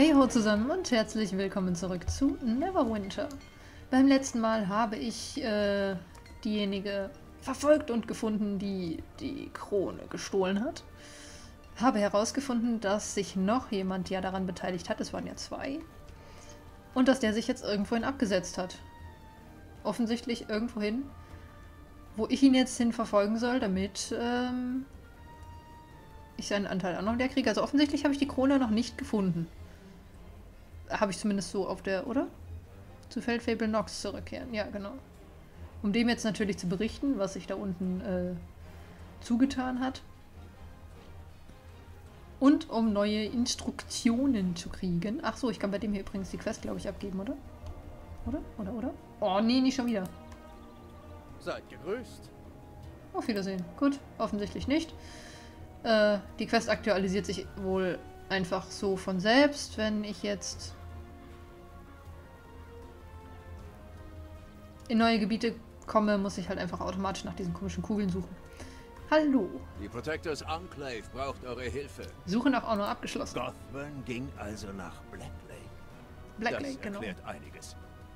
Hey ho zusammen und herzlich willkommen zurück zu Neverwinter. Beim letzten Mal habe ich diejenige verfolgt und gefunden, die die Krone gestohlen hat. Habe herausgefunden, dass sich noch jemand ja daran beteiligt hat, es waren ja zwei, und dass der sich jetzt irgendwohin abgesetzt hat. Offensichtlich irgendwohin, wo ich ihn jetzt hin verfolgen soll, damit ich seinen Anteil auch noch wieder kriege. Also offensichtlich habe ich die Krone noch nicht gefunden. Habe ich zumindest so auf der, oder? Zu Feldfable Nox zurückkehren, ja genau. Um dem jetzt natürlich zu berichten, was sich da unten zugetan hat. Und um neue Instruktionen zu kriegen. Ach so, ich kann bei dem hier übrigens die Quest, glaube ich, abgeben, oder? Oder? Oh, nee, nicht schon wieder. Seid gegrüßt. Auf Wiedersehen. Gut, offensichtlich nicht. Die Quest aktualisiert sich wohl einfach so von selbst, wenn ich jetzt in neue Gebiete komme, muss ich halt einfach automatisch nach diesen komischen Kugeln suchen. Hallo. Die Protectors Enclave braucht eure Hilfe. Suche nach auch noch abgeschlossen. Gothburn ging also nach Black Lake. Black Das Lake, genau. erklärt einiges.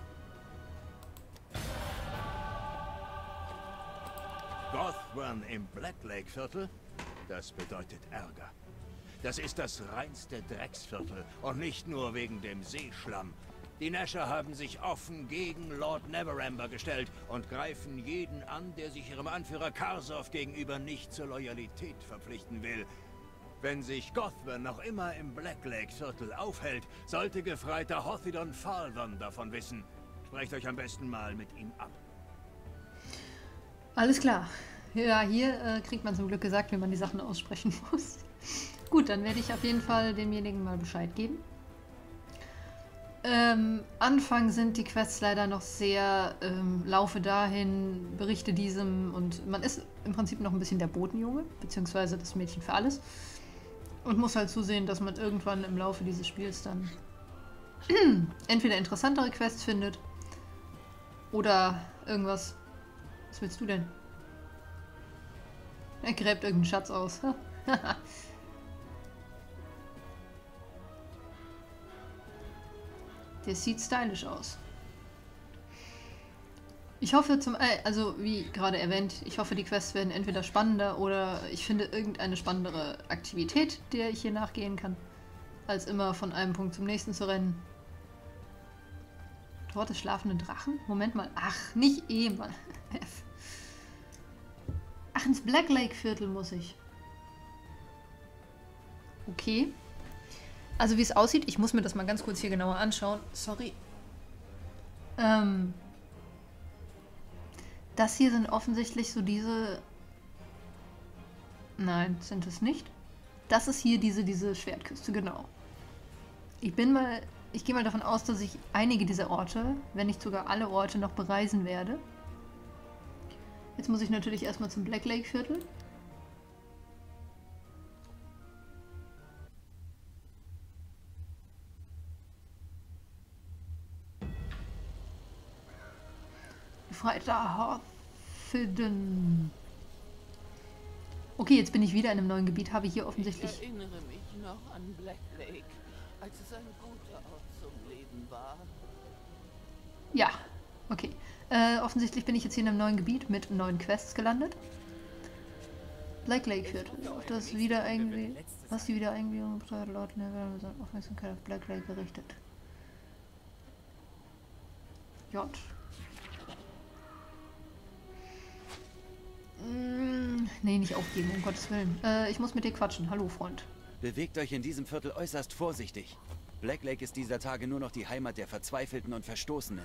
Gothburn im Black Lake Viertel? Das bedeutet Ärger. Das ist das reinste Drecksviertel und nicht nur wegen dem Seeschlamm. Die Nasher haben sich offen gegen Lord Neverember gestellt und greifen jeden an, der sich ihrem Anführer Karsov gegenüber nicht zur Loyalität verpflichten will. Wenn sich Gothburn noch immer im Black Lake Viertel aufhält, sollte Gefreiter Hothidon Falvern davon wissen. Sprecht euch am besten mal mit ihm ab. Alles klar. Ja, hier kriegt man zum Glück gesagt, wie man die Sachen aussprechen muss. Gut, dann werde ich auf jeden Fall demjenigen mal Bescheid geben. Anfang sind die Quests leider noch sehr laufe dahin, berichte diesem, und man ist im Prinzip noch ein bisschen der Botenjunge, beziehungsweise das Mädchen für alles. Und muss halt zusehen, dass man irgendwann im Laufe dieses Spiels dann entweder interessantere Quests findet oder irgendwas. Was willst du denn? Er gräbt irgendeinen Schatz aus. Der sieht stylisch aus. Ich hoffe also wie gerade erwähnt, ich hoffe die Quests werden entweder spannender oder ich finde irgendeine spannendere Aktivität, der ich hier nachgehen kann, als immer von einem Punkt zum nächsten zu rennen. Tor des schlafenden Drachen? Moment mal. Ach, nicht Mann. Ach, ins Black Lake Viertel muss ich. Okay. Also wie es aussieht, ich muss mir das mal ganz kurz hier genauer anschauen. Sorry. Das hier sind offensichtlich so diese... Nein, sind es nicht. Das ist hier diese Schwertküste, genau. Ich gehe mal davon aus, dass ich einige dieser Orte, wenn nicht sogar alle Orte, noch bereisen werde. Jetzt muss ich natürlich erstmal zum Black Lake Viertel. Gefreiter Hothidon. Okay, jetzt bin ich wieder in einem neuen Gebiet, habe hier offensichtlich... Ich erinnere mich noch an Black Lake, als es ein guter Ort zum Leben war. Ja, okay. Offensichtlich bin ich jetzt hier in einem neuen Gebiet mit neuen Quests gelandet. Black Lake Viertel. Das wieder irgendwie... Was die Wiedereingliederung betrifft, Lord Neverember seine Aufmerksamkeit auf Black Lake gerichtet. J. Nee, nicht aufgeben, um Gottes Willen. Ich muss mit dir quatschen. Hallo, Freund. Bewegt euch in diesem Viertel äußerst vorsichtig. Black Lake ist dieser Tage nur noch die Heimat der Verzweifelten und Verstoßenen.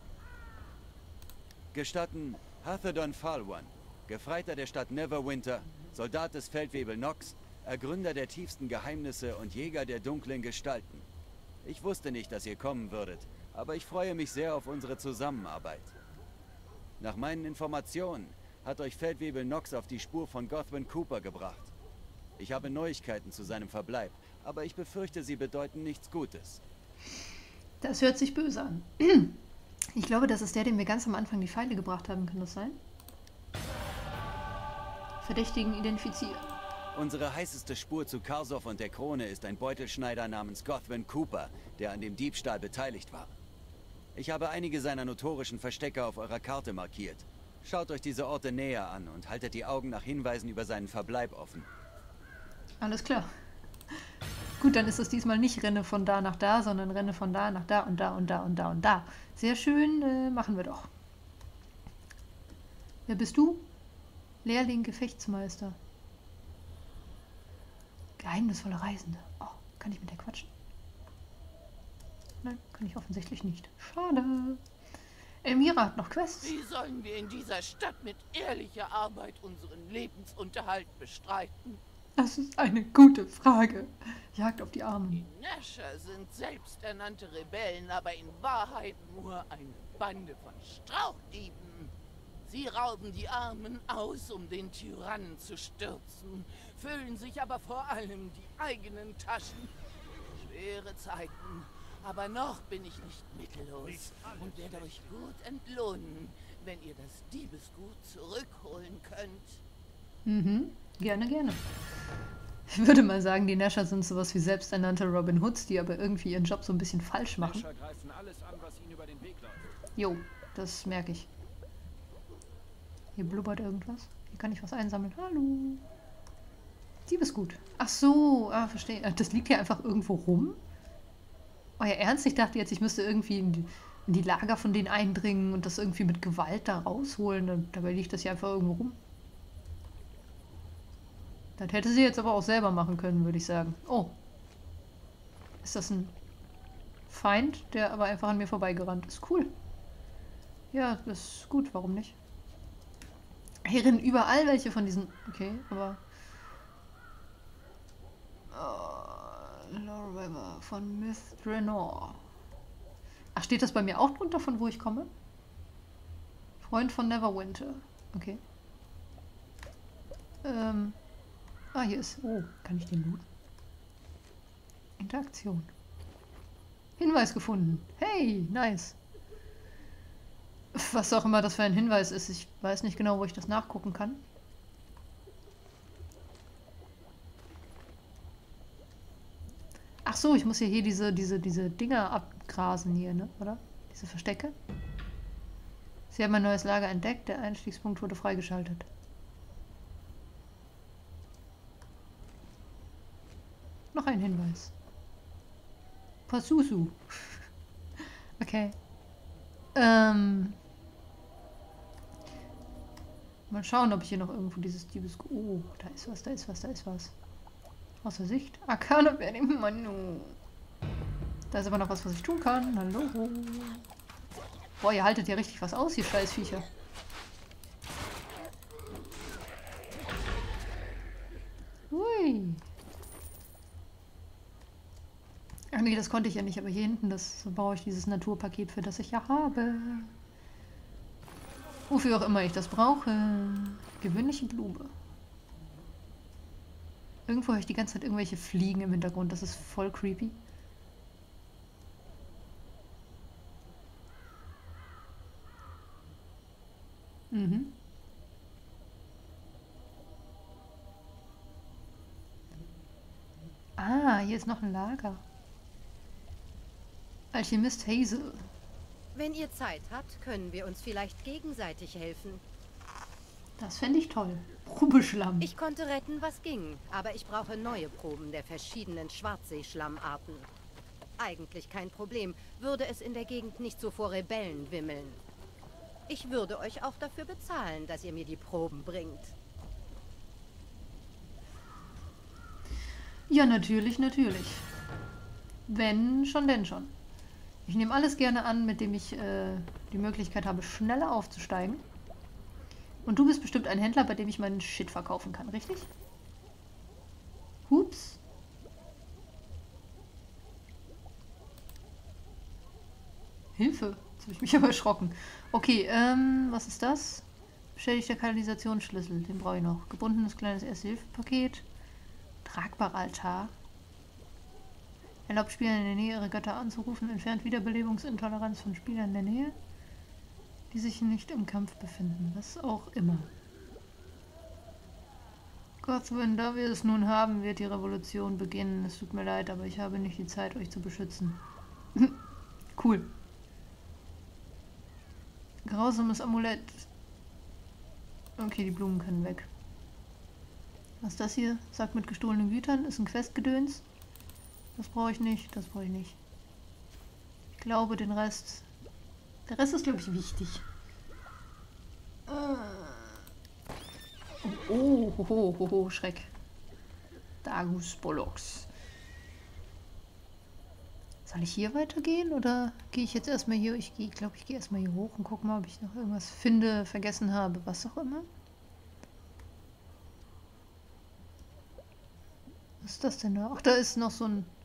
Gestatten Hothidon Falvern, Gefreiter der Stadt Neverwinter, Soldat des Feldwebel Nox, Ergründer der tiefsten Geheimnisse und Jäger der dunklen Gestalten. Ich wusste nicht, dass ihr kommen würdet, aber ich freue mich sehr auf unsere Zusammenarbeit. Nach meinen Informationen hat euch Feldwebel Nox auf die Spur von Gothburn Cooper gebracht. Ich habe Neuigkeiten zu seinem Verbleib, aber ich befürchte, sie bedeuten nichts Gutes. Das hört sich böse an. Ich glaube, das ist der, dem wir ganz am Anfang die Pfeile gebracht haben. Kann das sein? Verdächtigen identifizieren. Unsere heißeste Spur zu Karsow und der Krone ist ein Beutelschneider namens Gothwin Cooper, der an dem Diebstahl beteiligt war. Ich habe einige seiner notorischen Verstecke auf eurer Karte markiert. Schaut euch diese Orte näher an und haltet die Augen nach Hinweisen über seinen Verbleib offen. Alles klar. Gut, dann ist es diesmal nicht Renne von da nach da, sondern Renne von da nach da und da und da und da und da. Sehr schön, machen wir doch. Wer bist du? Lehrling Gefechtsmeister. Geheimnisvolle Reisende. Oh, kann ich mit der quatschen? Nein, kann ich offensichtlich nicht. Schade. Elmira hat noch Quests. Wie sollen wir in dieser Stadt mit ehrlicher Arbeit unseren Lebensunterhalt bestreiten? Das ist eine gute Frage. Jagd auf die Armen. Die Nasher sind selbsternannte Rebellen, aber in Wahrheit nur eine Bande von Strauchdieben. Sie rauben die Armen aus, um den Tyrannen zu stürzen, füllen sich aber vor allem die eigenen Taschen. Schwere Zeiten, aber noch bin ich nicht mittellos und werde euch gut entlohnen, wenn ihr das Diebesgut zurückholen könnt. Mhm, gerne, gerne. Ich würde mal sagen, die Nasher sind sowas wie selbsternannte Robin Hoods, die aber irgendwie ihren Job so ein bisschen falsch machen. Nasher greifen alles an, was ihnen über den Weg läuft. Jo, das merke ich. Hier blubbert irgendwas. Hier kann ich was einsammeln. Hallo. Diebesgut. Ach so, verstehe. Das liegt hier einfach irgendwo rum? Euer Ernst? Ich dachte jetzt, ich müsste irgendwie in die Lager von denen eindringen und das irgendwie mit Gewalt da rausholen. Und dabei liegt das hier einfach irgendwo rum. Das hätte sie jetzt aber auch selber machen können, würde ich sagen. Oh. Ist das ein Feind, der aber einfach an mir vorbeigerannt ist? Cool. Ja, das ist gut. Warum nicht? Hier rennen überall welche von diesen... Okay, aber... Lore River von Myth Draenor. Ach, steht das bei mir auch drunter, von wo ich komme? Freund von Neverwinter. Okay. Hier ist... Oh, kann ich den looten? Interaktion. Hinweis gefunden. Hey, nice. Was auch immer das für ein Hinweis ist. Ich weiß nicht genau, wo ich das nachgucken kann. Ach so, ich muss hier diese Dinger abgrasen hier, ne? Oder? Diese Verstecke. Sie haben ein neues Lager entdeckt. Der Einstiegspunkt wurde freigeschaltet. Noch ein Hinweis. Pasusu. Okay. Mal schauen, ob ich hier noch irgendwo dieses Diebesgut... Oh, da ist was, da ist was, da ist was. Außer Sicht. Arkane Manu. Da ist aber noch was ich tun kann. Hallo. Boah, ihr haltet ja richtig was aus, ihr scheiß Viecher. Hui. Ach nee, das konnte ich ja nicht, aber hier hinten, das baue ich dieses Naturpaket, für das ich ja habe. Wofür auch immer ich das brauche. Gewöhnliche Blume. Irgendwo höre ich die ganze Zeit irgendwelche Fliegen im Hintergrund. Das ist voll creepy. Mhm. Ah, hier ist noch ein Lager. Alchemist Hazel. Wenn ihr Zeit habt, können wir uns vielleicht gegenseitig helfen. Das fände ich toll. Probeschlamm. Ich konnte retten, was ging, aber ich brauche neue Proben der verschiedenen Schwarzseeschlammarten. Eigentlich kein Problem, würde es in der Gegend nicht so vor Rebellen wimmeln. Ich würde euch auch dafür bezahlen, dass ihr mir die Proben bringt. Ja, natürlich, natürlich. Wenn schon, denn schon. Ich nehme alles gerne an, mit dem ich die Möglichkeit habe, schneller aufzusteigen. Und du bist bestimmt ein Händler, bei dem ich meinen Shit verkaufen kann, richtig? Hups. Hilfe. Jetzt habe ich mich aber erschrocken. Okay, was ist das? Beschädigter Kanalisationsschlüssel, den brauche ich noch. Gebundenes kleines Erste-Hilfe-Paket. Tragbarer Altar. Erlaubt Spielern in der Nähe, ihre Götter anzurufen. Entfernt Wiederbelebungsintoleranz von Spielern in der Nähe, die sich nicht im Kampf befinden. Was auch immer. Gothwin, da wir es nun haben, wird die Revolution beginnen. Es tut mir leid, aber ich habe nicht die Zeit, euch zu beschützen. Cool. Grausames Amulett. Okay, die Blumen können weg. Was ist das hier? Sagt mit gestohlenen Gütern. Ist ein Questgedöns. Das brauche ich nicht. Das brauche ich nicht. Ich glaube, den Rest... Der Rest ist, glaube ich, wichtig. Oh, Schreck. Dagus Bollocks. Soll ich hier weitergehen oder gehe ich jetzt erstmal hier? Ich glaube, ich gehe erstmal hier hoch und gucke mal, ob ich noch irgendwas finde, vergessen habe, was auch immer. Was ist das denn da? Ach, da ist noch so ein...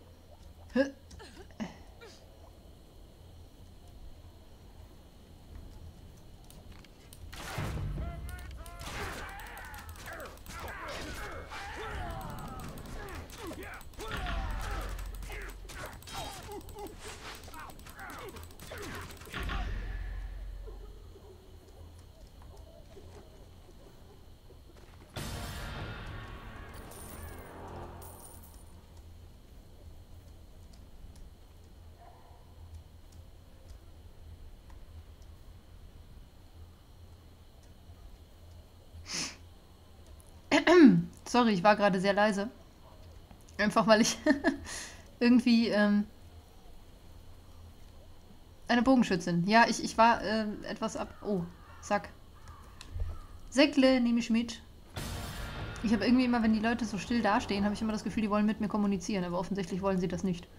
Sorry, ich war gerade sehr leise. Einfach weil ich irgendwie eine Bogenschützin. Ja, ich war etwas ab... Oh, Sack. Säckle nehme ich mit. Ich habe irgendwie immer, wenn die Leute so still dastehen, habe ich immer das Gefühl, die wollen mit mir kommunizieren. Aber offensichtlich wollen sie das nicht.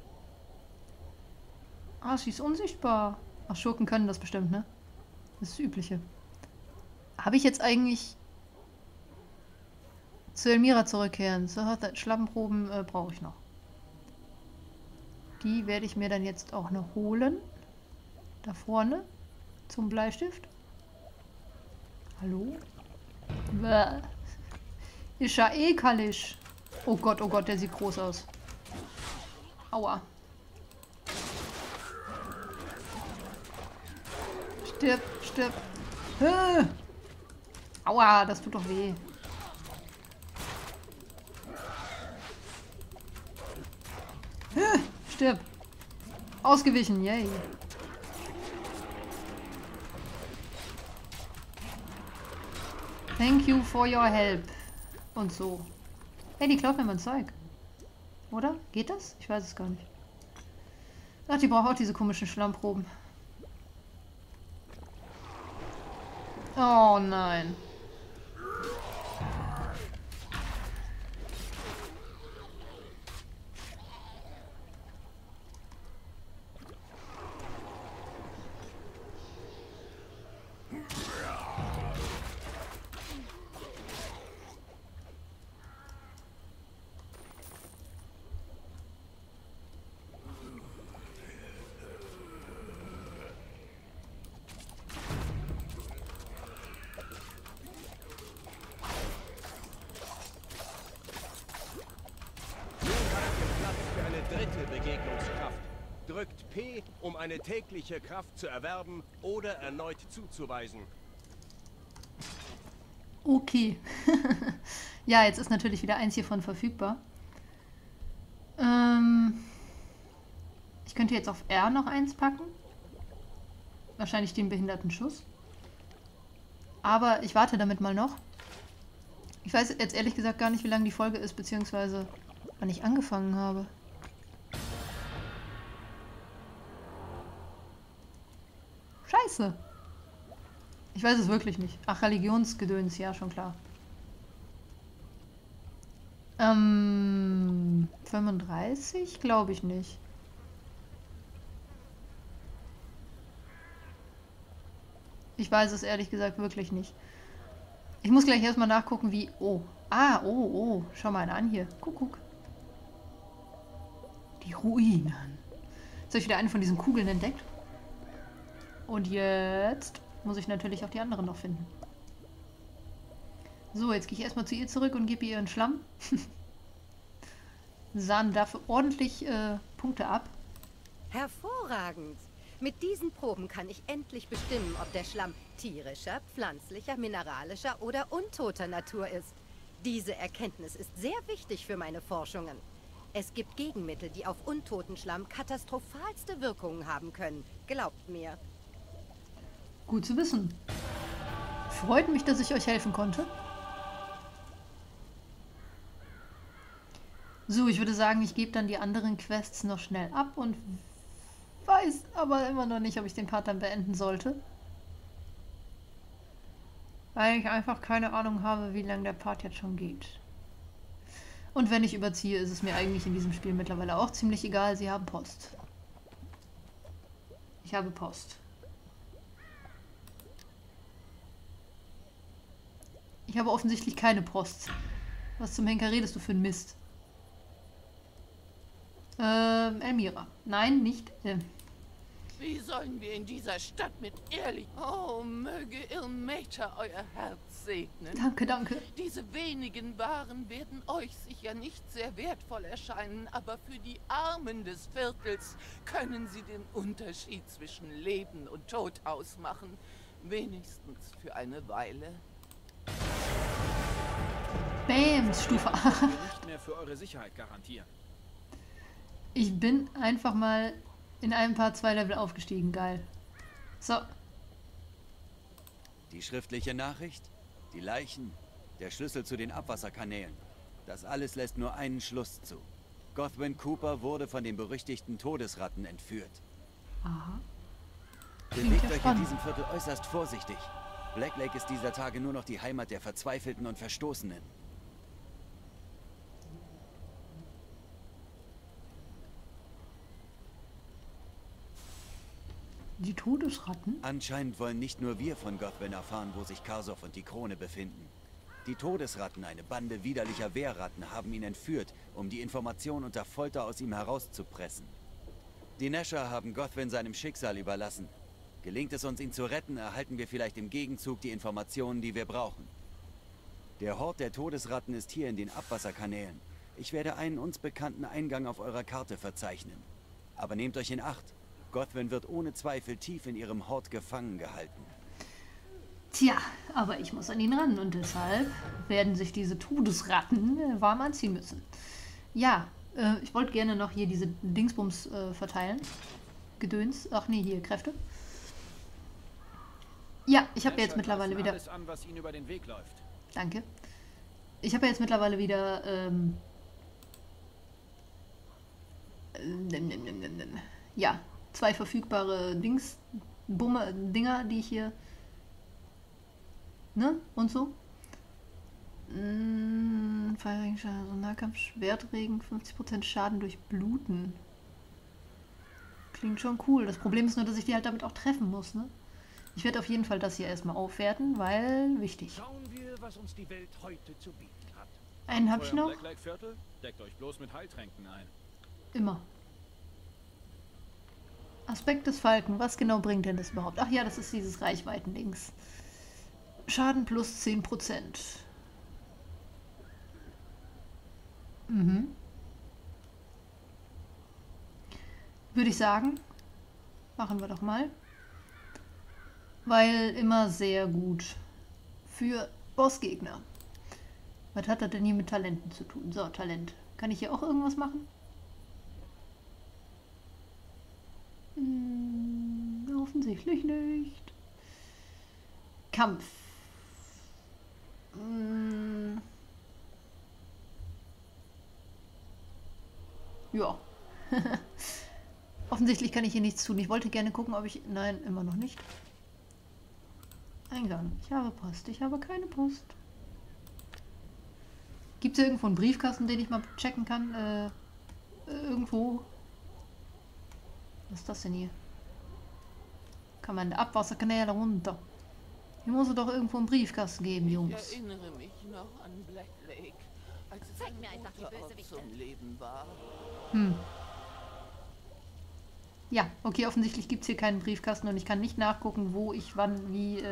Ah, sie ist unsichtbar. Ach, Schurken können das bestimmt, ne? Das ist das Übliche. Habe ich jetzt eigentlich... Zu Elmira zurückkehren. So, Schlampenproben brauche ich noch. Die werde ich mir dann jetzt auch noch holen. Da vorne. Zum Bleistift. Hallo? Bäh. Ist ja ekelig. Oh Gott, der sieht groß aus. Aua. Stirb, stirb. Aua, das tut doch weh. Stirb. Ausgewichen, yay. Thank you for your help. Und so. Hey, die klaut mir mein Zeug. Oder? Geht das? Ich weiß es gar nicht. Ach, die braucht auch diese komischen Schlammproben. Oh nein. Begegnungskraft. Drückt P, um eine tägliche Kraft zu erwerben oder erneut zuzuweisen. Okay. Ja, jetzt ist natürlich wieder eins hiervon verfügbar. Ich könnte jetzt auf R noch eins packen. Wahrscheinlich den behinderten Schuss. Aber ich warte damit mal noch. Ich weiß jetzt ehrlich gesagt gar nicht, wie lang die Folge ist, beziehungsweise wann ich angefangen habe. Scheiße. Ich weiß es wirklich nicht. Ach, Religionsgedöns, ja, schon klar. 35? Glaube ich nicht. Ich weiß es ehrlich gesagt wirklich nicht. Ich muss gleich erstmal nachgucken, wie... Oh. Ah, oh. Schau mal an hier. Guck. Die Ruinen. Jetzt habe ich wieder eine von diesen Kugeln entdeckt. Und jetzt muss ich natürlich auch die anderen noch finden. So, jetzt gehe ich erstmal zu ihr zurück und gebe ihr ihren Schlamm. Sahnen dafür ordentlich Punkte ab. Hervorragend. Mit diesen Proben kann ich endlich bestimmen, ob der Schlamm tierischer, pflanzlicher, mineralischer oder untoter Natur ist. Diese Erkenntnis ist sehr wichtig für meine Forschungen. Es gibt Gegenmittel, die auf Untotenschlamm katastrophalste Wirkungen haben können. Glaubt mir. Gut zu wissen. Freut mich, dass ich euch helfen konnte. So, ich würde sagen, ich gebe dann die anderen Quests noch schnell ab und weiß aber immer noch nicht, ob ich den Part dann beenden sollte. Weil ich einfach keine Ahnung habe, wie lange der Part jetzt schon geht. Und wenn ich überziehe, ist es mir eigentlich in diesem Spiel mittlerweile auch ziemlich egal. Sie haben Post. Ich habe Post. Ich habe offensichtlich keine Post. Was zum Henker redest du für ein Mist? Elmira. Nein, nicht. Wie sollen wir in dieser Stadt mit ehrlich... Oh, möge Ilmater euer Herz segnen. Danke, danke. Diese wenigen Waren werden euch sicher nicht sehr wertvoll erscheinen, aber für die Armen des Viertels können sie den Unterschied zwischen Leben und Tod ausmachen. Wenigstens für eine Weile. Bam, Stufe 8. Nicht mehr für eure Sicherheit garantieren. Ich bin einfach mal in einem Part 2 Level aufgestiegen. Geil. So. Die schriftliche Nachricht, die Leichen, der Schlüssel zu den Abwasserkanälen. Das alles lässt nur einen Schluss zu. Gothwin Cooper wurde von den berüchtigten Todesratten entführt. Aha. Bewegt ja euch in spannend. diesem Viertel äußerst vorsichtig. Black Lake ist dieser Tage nur noch die Heimat der Verzweifelten und Verstoßenen. Die Todesratten? Anscheinend wollen nicht nur wir von Gothwin erfahren, wo sich Karsoff und die Krone befinden. Die Todesratten, eine Bande widerlicher Wehrratten, haben ihn entführt, um die Information unter Folter aus ihm herauszupressen. Die Nesher haben Gothwin seinem Schicksal überlassen. Gelingt es uns, ihn zu retten, erhalten wir vielleicht im Gegenzug die Informationen, die wir brauchen. Der Hort der Todesratten ist hier in den Abwasserkanälen. Ich werde einen uns bekannten Eingang auf eurer Karte verzeichnen. Aber nehmt euch in Acht. Gothwin wird ohne Zweifel tief in ihrem Hort gefangen gehalten. Tja, aber ich muss an ihn ran und deshalb werden sich diese Todesratten warm anziehen müssen. Ja, ich wollte gerne noch hier diese Dingsbums verteilen. Gedöns. Ach nee, hier, Kräfte. Ja, ich habe jetzt mittlerweile wieder... Alles an, was ihnen über den Weg läuft. Danke. Ich habe jetzt mittlerweile wieder... ja, 2 verfügbare Dinger, die ich hier... Ne? Und so. Feuerregenschaden, also Nahkampf, Schwertregen, 50% Schaden durch Bluten. Klingt schon cool. Das Problem ist nur, dass ich die halt damit auch treffen muss, ne? Ich werde auf jeden Fall das hier erstmal aufwerten, weil wichtig. Schauen wir, was uns die Welt heute zu bieten hat. Einen habe ich noch. Black Lake Viertel? Deckt euch bloß mit Heiltränken ein. Immer. Aspekt des Falken. Was genau bringt denn das überhaupt? Ach ja, das ist dieses Reichweitendings. Schaden plus 10%. Mhm. Würde ich sagen, machen wir doch mal. Weil immer sehr gut für Bossgegner. Was hat das denn hier mit Talenten zu tun? So, Talent. Kann ich hier auch irgendwas machen? Offensichtlich nicht. Kampf. Ja. Offensichtlich kann ich hier nichts tun. Ich wollte gerne gucken, ob ich... Nein, immer noch nicht. Eingang. Ich habe Post. Ich habe keine Post. Gibt es irgendwo einen Briefkasten, den ich mal checken kann? Irgendwo. Was ist das denn hier? Kann man Abwasserkanäle runter. Hier muss es doch irgendwo einen Briefkasten geben, Jungs. Ich erinnere mich noch an Black Lake, als es Zeig ein mir einfach die guter Ort Bösewichte. zum Leben war. Ja, okay, offensichtlich gibt es hier keinen Briefkasten und ich kann nicht nachgucken, wo ich wann wie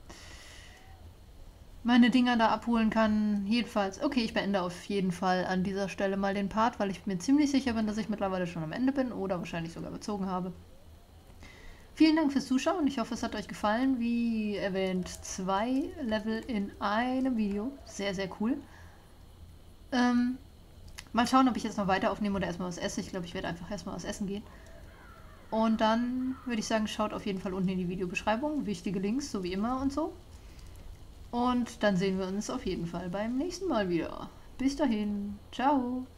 meine Dinger da abholen kann. Jedenfalls, okay, ich beende auf jeden Fall an dieser Stelle mal den Part, weil ich mir ziemlich sicher bin, dass ich mittlerweile schon am Ende bin oder wahrscheinlich sogar überzogen habe. Vielen Dank fürs Zuschauen. Ich hoffe, es hat euch gefallen. Wie erwähnt, 2 Level in einem Video. Sehr, sehr cool. Mal schauen, ob ich jetzt noch weiter aufnehme oder erstmal was esse. Ich glaube, ich werde einfach erstmal was essen gehen. Und dann würde ich sagen, schaut auf jeden Fall unten in die Videobeschreibung. Wichtige Links, so wie immer und so. Und dann sehen wir uns auf jeden Fall beim nächsten Mal wieder. Bis dahin. Ciao.